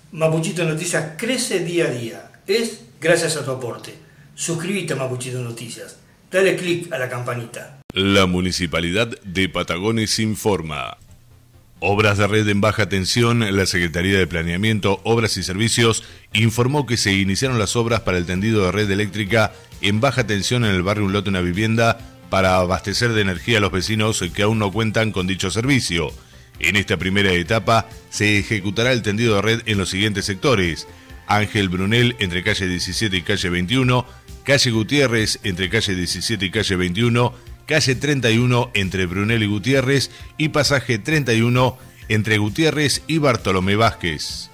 Mapuchito Noticias crece día a día. Es gracias a tu aporte. Suscríbete a Mapuchito Noticias. Dale click a la campanita. La Municipalidad de Patagones informa. Obras de red en baja tensión. La Secretaría de Planeamiento, Obras y Servicios informó que se iniciaron las obras para el tendido de red eléctrica en baja tensión en el barrio Un Lote Una Vivienda para abastecer de energía a los vecinos que aún no cuentan con dicho servicio. En esta primera etapa se ejecutará el tendido de red en los siguientes sectores: Ángel Brunel entre calle 17 y calle 21, calle Gutiérrez entre calle 17 y calle 21, calle 31 entre Brunel y Gutiérrez y pasaje 31 entre Gutiérrez y Bartolomé Vázquez.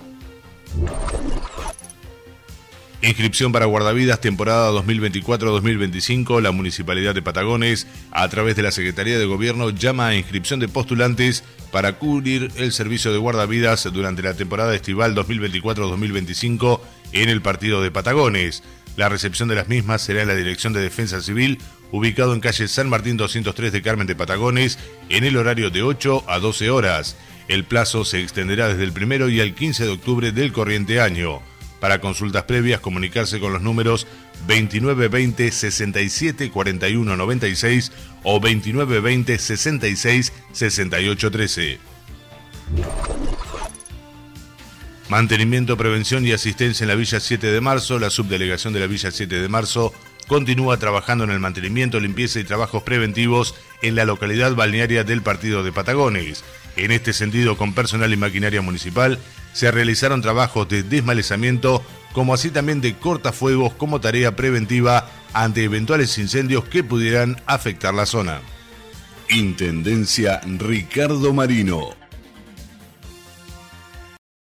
Inscripción para guardavidas temporada 2024-2025. La Municipalidad de Patagones, a través de la Secretaría de Gobierno, llama a inscripción de postulantes para cubrir el servicio de guardavidas durante la temporada estival 2024-2025 en el partido de Patagones. La recepción de las mismas será en la Dirección de Defensa Civil, ubicado en calle San Martín 203 de Carmen de Patagones, en el horario de 8 a 12 horas. El plazo se extenderá desde el 1 y al 15 de octubre del corriente año. Para consultas previas, comunicarse con los números 2920 67 41 96 o 2920 66 68 13. Mantenimiento, prevención y asistencia en la Villa 7 de Marzo. La subdelegación de la Villa 7 de Marzo continúa trabajando en el mantenimiento, limpieza y trabajos preventivos en la localidad balnearia del partido de Patagones. En este sentido, con personal y maquinaria municipal, se realizaron trabajos de desmalezamiento, como así también de cortafuegos como tarea preventiva ante eventuales incendios que pudieran afectar la zona. Intendencia Ricardo Marino.